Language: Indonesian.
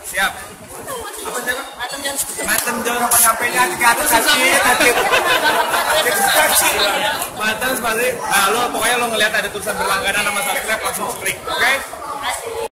Siap. Apa siapa? Matem Jor apa nyampainya di atas sakit. Matem sebalik. Nah lo pokoknya lo ngelihat ada tulisan berlangganan sama subscribe langsung klik, oke?